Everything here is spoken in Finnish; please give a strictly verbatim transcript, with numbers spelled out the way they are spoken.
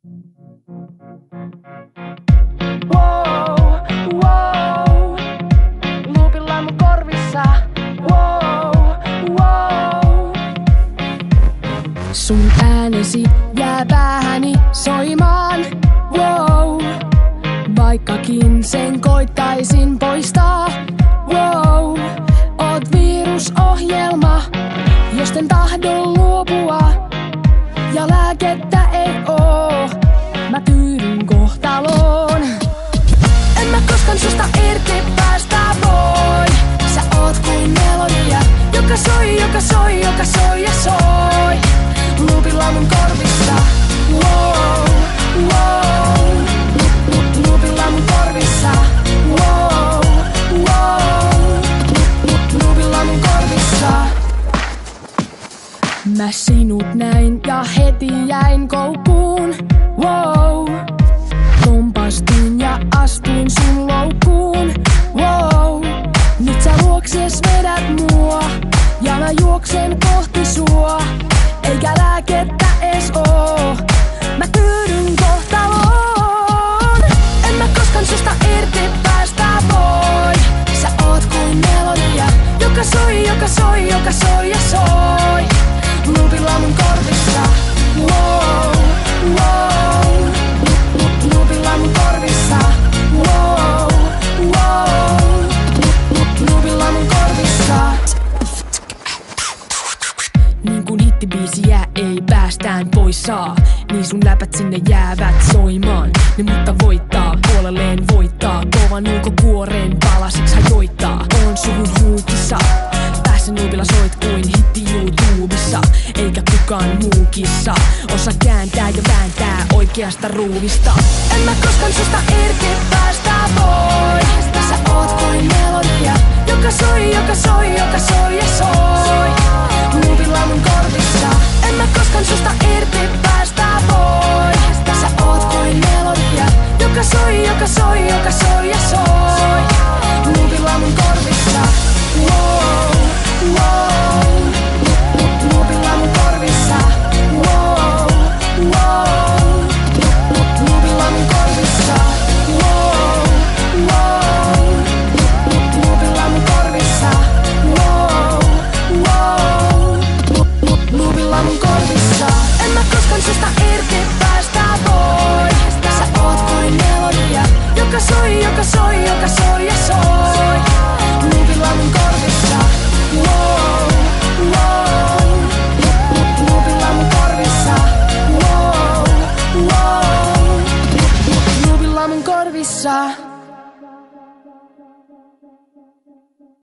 Wow, wow, loopilla mun korvissa. Wow, wow. Sun äänesi jää päähäni soimaan. Wow, vaikkakin sen koittaisin poistaa. Wow, oot virusohjelma, josten tahdon luopua. Ja lääkettä ei oo, mä tyydyn kohtaloon. En mä koskaan susta irti päästä voi. Sä oot kuin melodia, joka soi, joka soi, joka soi ja soi. Loopilla mun korvissa. Wow, wow. Loopilla mun korvissa. Wow, wow. Loopilla mun korvissa. Mä sinut näin ja heti jäin koukkuun. Wow. Kompastuin ja astuin sun loukkuun. Wow. Nyt sä luokses vedät mua ja mä juoksen kohti sua. Eikä lääkettä ees oo, mä tyydyn kohtaloon. En mä koskaan susta irti päästä voi. Sä oot kuin melodia, joka soi, joka soi, joka soi ja soi. Loopilla mun korvissa. Wow, wow. Loopilla mun korvissa. Wow, wow. Loopilla mun korvissa. Niin kun hittibiisi jää, ei päästään pois saa. Niin sun läpät sinne jäävät soimaan. Ne mutta voittaa, puolelleen voittaa. Kovan ulkokuoreen palasiksi hajoittaa. On suvun huukissa, päässä nuubilla soit kuin hitti YouTubessa. Eikä kukaan muu kissa osa kääntää ja vääntää oikeasta ruuvista. En mä koskaan susta irti päästä voi. Sä oot kuin melodia, joka soi, joka soi, joka soi ja soi. Loopilla mun korvissa. En mä koskaan susta irti päästä voi. Sä oot kuin melodia, joka soi, joka soi, joka soi ja soi. Loopilla mun korvissa. Wow, wow. Loopilla mun korvissa. Wow, wow. Loopilla mun korvissa. Wow, wow. Loopilla mun korvissa. Wow, wow. Loopilla mun korvissa. En mä koskaan susta irti päästä voi. Sä oot kuin melodia, joka soi, joka soi, joka soi ja soi. Loopilla mun korvissa. Wow, wow. Loopilla mun korvissa. Wow, wow. Loopilla mun korvissa.